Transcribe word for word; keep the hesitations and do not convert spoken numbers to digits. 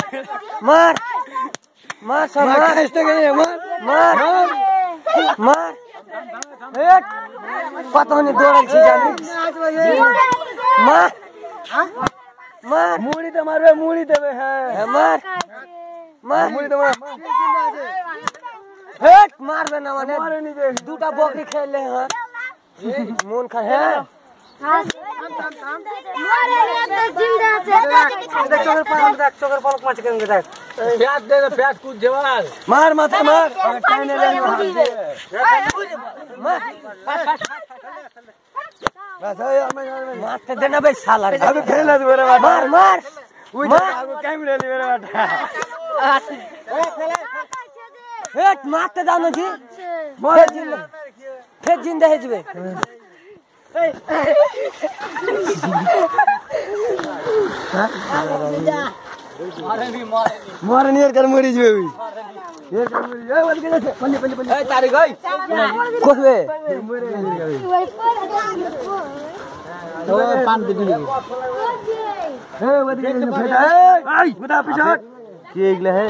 मार मार सब मार इससे के मार मार मार एक पता नहीं दौड़ल छी जानी मार मार मुड़ी तो मारबे मुड़ी देबे है मार मार मुड़ी तो मार हेट मार बे ना माने मारे नहीं दे दूटा बकरी खेल ले हां मोन खा है हां मारे तो जिंदा है देख चोकर पाल देख चोकर पाल पांच करेंगे देख प्याज दे दे प्याज कूद जवाल मार मत मार टाइने ले मार बस यार मैं मार ते देना बे साला अबे खेल दे मेरे बात मार मार मार टाइम ले ले मेरे बात हेट मारते दानो जी मार जिंदा फिर जिंदा है जबे मारे भी मारे मारे नहीं कर मरी जबे ये कर मरी ए बन के जाते पल्ले पल्ले पल्ले ए तारी गई कोसबे मरे ओ पान दे दी ए बदी बेटा ए आई बता पीछे के इगले है।